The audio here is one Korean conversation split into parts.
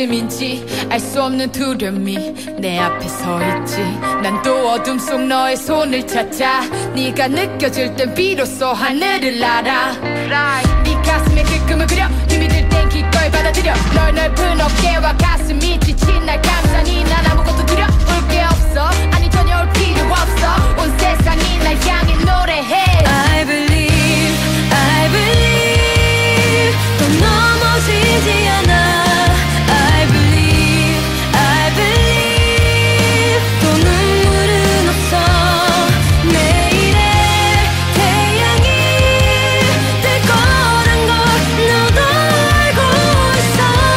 웃음인지 알 수 없는 두려움이 내 앞에 서 있지. 난 또 어둠 속 너의 손을 찾아. 네가 느껴질 땐 비로소 하늘을 날아. 네 가슴에 그 꿈을 그려. 힘이 들 땐 기꺼이 받아들여. 널 넓은 어깨와 가슴이 지친 날 감싸니 난 아무것도 두려울 게 없어. 아니 전혀 올 필요 없어. 온 세상이 날 향해 노래해. I believe, I believe 또 넘어지지 않아. I believe, I believe 또 눈물은 없어. 내일의 태양이 뜰 거란 걸 너도 알고 있어.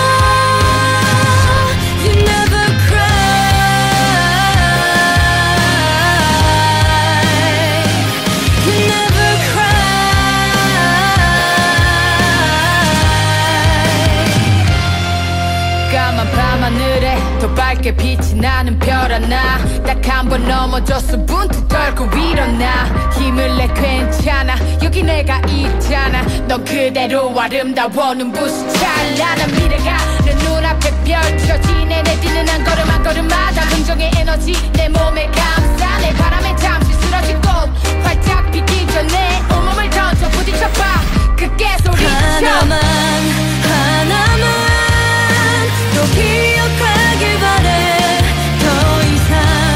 You never cry. You never cry. 까만 밤하늘에 더 밝게 빛이 나는 별 하나. 딱 한 번 넘어져서 문득 떨고 일어나. 힘을 내 괜찮아. 여기 내가 있잖아. 넌 그대로 아름다워. 눈부신 찬란한 미래가 내 눈앞에 펼쳐지네. 내 뛰는 한 걸음 한 걸음마다 긍정의 에너지 내 몸에 감싸. 내 바람에 잠시 쓰러진 꽃 활짝 피기 전에 온몸을 던져 부딪혀봐. 크게 소리쳐. 하나만 또 기억하길 바래. 더 이상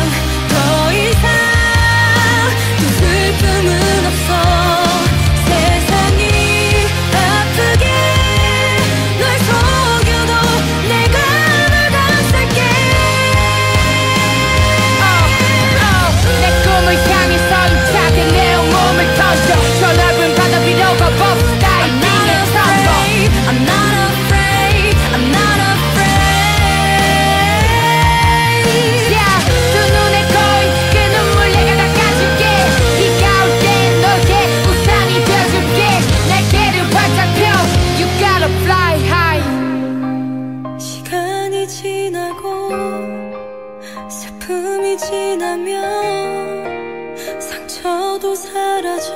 또 슬픔은 없어. 세상이 아프게 널 속여도 내가 널 감쌀게. 내 꿈을 향해서 힘차게 내 온몸을 던져. 저 넓은 바다 위로 버벅 다이빙에 덤벼. I'm not afraid, I'm not afraid. Yeah, 두 눈에 거인 그 눈물 내가 닦아줄게. 비가 올 땐 너에게 우산이 되어줄게. 날개를 활짝 펴. You gotta fly high. 시간이 지나고 슬픔이 지나면 상처도 사라져.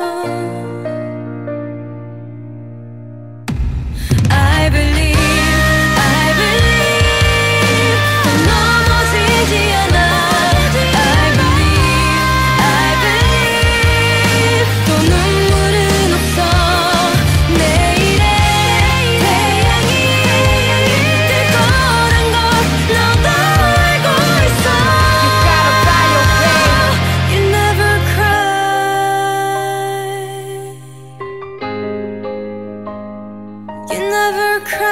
I believe, I believe 또 넘어지지 않아. I believe, I believe 또 눈물은 없어. 내일의 태양이 뜰 거란 걸 너도 알고 있어. You gotta fly away. You never cry. You never cry.